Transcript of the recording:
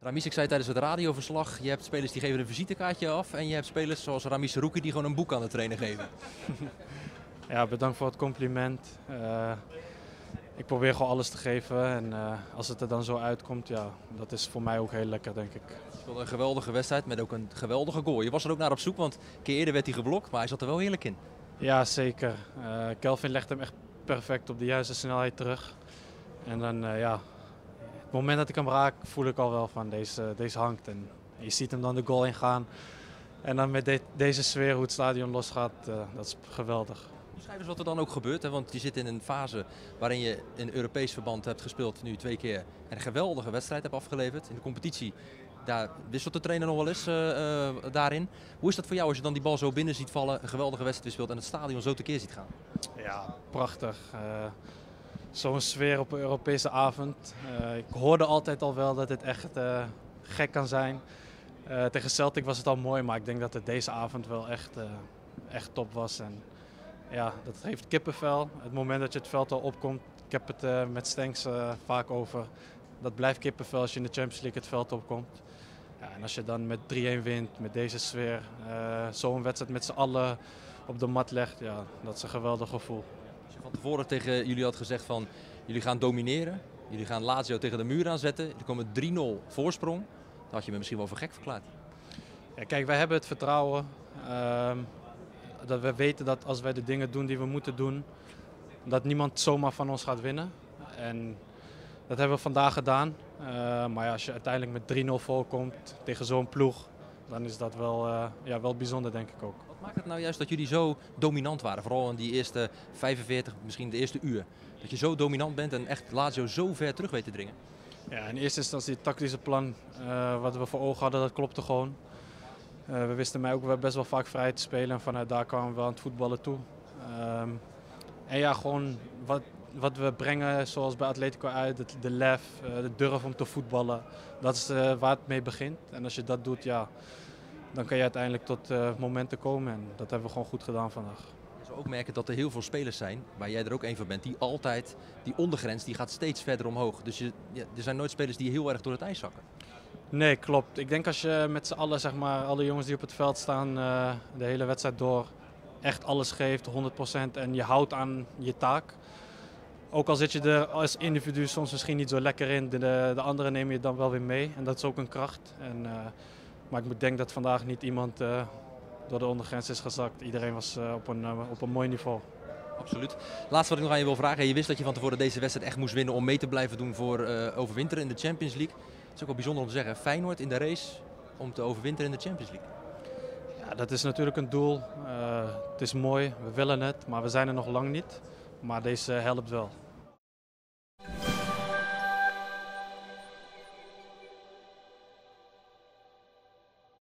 Ramis, ik zei tijdens het radioverslag, je hebt spelers die geven een visitekaartje af en je hebt spelers zoals Ramis Serouki die gewoon een boek aan de trainer geven. Ja, bedankt voor het compliment. Ik probeer gewoon alles te geven en als het er dan zo uitkomt, ja, dat is voor mij ook heel lekker, denk ik. Je speelde een geweldige wedstrijd met ook een geweldige goal. Je was er ook naar op zoek, want een keer eerder werd hij geblokt, maar hij zat er wel heerlijk in. Ja, zeker. Kelvin legt hem echt perfect op de juiste snelheid terug. En dan, ja, het moment dat ik hem raak, voel ik al wel van deze hangt. En je ziet hem dan de goal ingaan. En dan met deze sfeer, hoe het stadion losgaat, dat is geweldig. Beschrijf eens wat er dan ook gebeurt, hè? Want je zit in een fase waarin je in Europees verband hebt gespeeld, nu 2 keer. En een geweldige wedstrijd hebt afgeleverd. In de competitie, daar wisselt de trainer nog wel eens daarin. Hoe is dat voor jou als je dan die bal zo binnen ziet vallen, een geweldige wedstrijd speelt en het stadion zo tekeer ziet gaan? Ja, prachtig. Zo'n sfeer op een Europese avond. Ik hoorde altijd al wel dat het echt gek kan zijn. Tegen Celtic was het al mooi, maar ik denk dat het deze avond wel echt top was. En ja, dat geeft kippenvel. Het moment dat je het veld al opkomt, ik heb het met Stenks vaak over. Dat blijft kippenvel als je in de Champions League het veld opkomt. Ja, en als je dan met 3-1 wint, met deze sfeer, zo'n wedstrijd met z'n allen op de mat legt, ja, dat is een geweldig gevoel. Als je van tevoren tegen jullie had gezegd van, jullie gaan domineren, jullie gaan Lazio tegen de muur aanzetten, er komen 3-0 voorsprong, dan had je me misschien wel voor gek verklaard. Ja, kijk, wij hebben het vertrouwen dat we weten dat als wij de dingen doen die we moeten doen, dat niemand zomaar van ons gaat winnen. En dat hebben we vandaag gedaan. Maar ja, als je uiteindelijk met 3-0 voorkomt tegen zo'n ploeg, dan is dat wel bijzonder, denk ik ook. Wat maakt het nou juist dat jullie zo dominant waren, vooral in die eerste 45, misschien de eerste uur? Dat je zo dominant bent en echt Lazio zo ver terug weet te dringen? Ja, in eerste instantie het tactische plan wat we voor ogen hadden, dat klopte gewoon. We wisten mij ook wel best wel vaak vrij te spelen en vanuit daar kwamen we wel aan het voetballen toe. En ja, gewoon wat we brengen, zoals bij Atletico uit, de lef, de durf om te voetballen, dat is waar het mee begint. En als je dat doet, ja, dan kan je uiteindelijk tot momenten komen en dat hebben we gewoon goed gedaan vandaag. Je zou ook merken dat er heel veel spelers zijn, waar jij er ook een van bent, die altijd, die ondergrens, die gaat steeds verder omhoog. Dus er zijn nooit spelers die heel erg door het ijs zakken. Nee, klopt. Ik denk als je met z'n allen, zeg maar, alle jongens die op het veld staan, de hele wedstrijd door echt alles geeft, 100% en je houdt aan je taak. Ook al zit je er als individu soms misschien niet zo lekker in, de anderen neem je dan wel weer mee en dat is ook een kracht. Maar ik denk dat vandaag niet iemand door de ondergrens is gezakt. Iedereen was op een mooi niveau. Absoluut. Laatste wat ik nog aan je wil vragen. Je wist dat je van tevoren deze wedstrijd echt moest winnen om mee te blijven doen voor overwinteren in de Champions League. Het is ook wel bijzonder om te zeggen. Feyenoord in de race om te overwinteren in de Champions League. Ja, dat is natuurlijk een doel. Het is mooi, we willen het, maar we zijn er nog lang niet. Maar deze helpt wel.